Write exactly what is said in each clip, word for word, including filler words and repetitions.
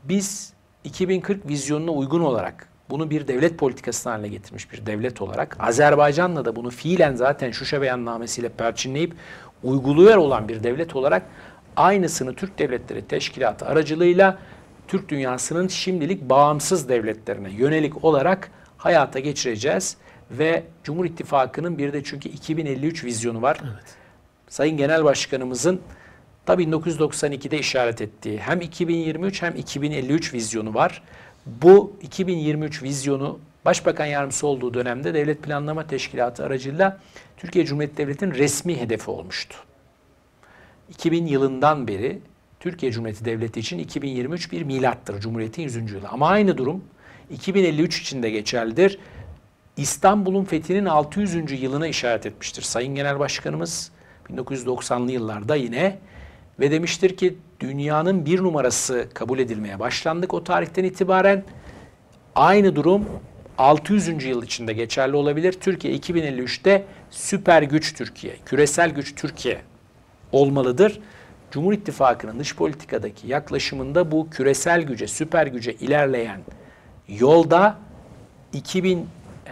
Biz iki bin kırk vizyonuna uygun olarak bunu bir devlet politikası haline getirmiş bir devlet olarak, Azerbaycan'la da bunu fiilen zaten Şuşa beyannamesiyle perçinleyip uyguluyor olan bir devlet olarak aynısını Türk Devletleri Teşkilatı aracılığıyla Türk dünyasının şimdilik bağımsız devletlerine yönelik olarak hayata geçireceğiz. Ve Cumhur İttifakı'nın bir de çünkü iki bin elli üç vizyonu var. Evet. Sayın Genel Başkanımızın tabii bin dokuz yüz doksan ikide işaret ettiği hem iki bin yirmi üç hem iki bin elli üç vizyonu var. Bu iki bin yirmi üç vizyonu Başbakan Yardımcısı olduğu dönemde Devlet Planlama Teşkilatı aracılığıyla Türkiye Cumhuriyeti Devleti'nin resmi hedefi olmuştu. iki bin yılından beri Türkiye Cumhuriyeti Devleti için iki bin yirmi üç bir milattır, Cumhuriyet'in yüzüncü yılı. Ama aynı durum iki bin elli üç için de geçerlidir. İstanbul'un fethinin altı yüzüncü yılına işaret etmiştir Sayın Genel Başkanımız bin dokuz yüz doksanlı yıllarda yine ve demiştir ki dünyanın bir numarası kabul edilmeye başlandık o tarihten itibaren. Aynı durum altı yüzüncü yıl içinde geçerli olabilir. Türkiye iki bin elli üçte süper güç Türkiye, küresel güç Türkiye olmalıdır. Cumhur İttifakı'nın dış politikadaki yaklaşımında bu küresel güce, süper güce ilerleyen yolda iki bin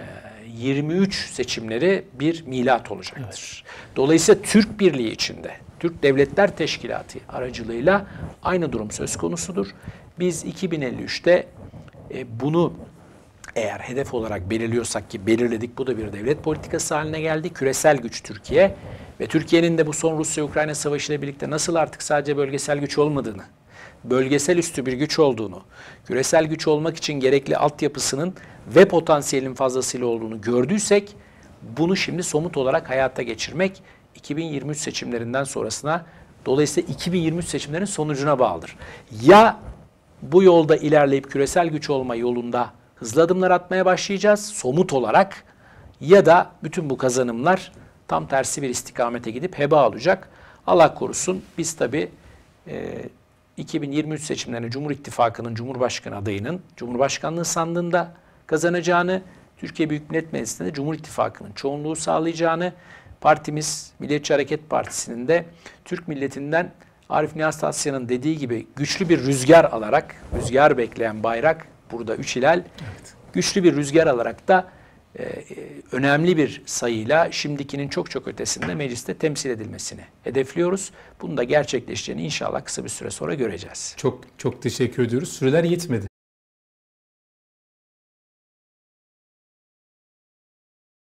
yirmi üç seçimleri bir milat olacaktır. Evet. Dolayısıyla Türk Birliği içinde, Türk Devletler Teşkilatı aracılığıyla aynı durum söz konusudur. Biz iki bin elli üçte e, bunu eğer hedef olarak belirliyorsak ki belirledik, bu da bir devlet politikası haline geldi. Küresel güç Türkiye ve Türkiye'nin de bu son Rusya-Ukrayna savaşı ile birlikte nasıl artık sadece bölgesel güç olmadığını, bölgesel üstü bir güç olduğunu, küresel güç olmak için gerekli altyapısının ve potansiyelin fazlasıyla olduğunu gördüysek, bunu şimdi somut olarak hayata geçirmek iki bin yirmi üç seçimlerinden sonrasına, dolayısıyla iki bin yirmi üç seçimlerin sonucuna bağlıdır. Ya bu yolda ilerleyip küresel güç olma yolunda hızlı adımlar atmaya başlayacağız somut olarak, ya da bütün bu kazanımlar tam tersi bir istikamete gidip heba olacak. Allah korusun, biz tabii e, iki bin yirmi üç seçimlerinde Cumhur İttifakı'nın Cumhurbaşkanı adayının Cumhurbaşkanlığı sandığında kazanacağını, Türkiye Büyük Millet Meclisi'nde Cumhur İttifakı'nın çoğunluğu sağlayacağını, partimiz Milliyetçi Hareket Partisi'nin de Türk milletinden Arif Nihat Tasya'nın dediği gibi güçlü bir rüzgar alarak, rüzgar bekleyen bayrak burada üç hilal, evet. güçlü bir rüzgar alarak da e, önemli bir sayıyla şimdikinin çok çok ötesinde mecliste temsil edilmesini hedefliyoruz. Bunu da gerçekleşeceğini inşallah kısa bir süre sonra göreceğiz. Çok çok teşekkür ediyoruz. Süreler yetmedi.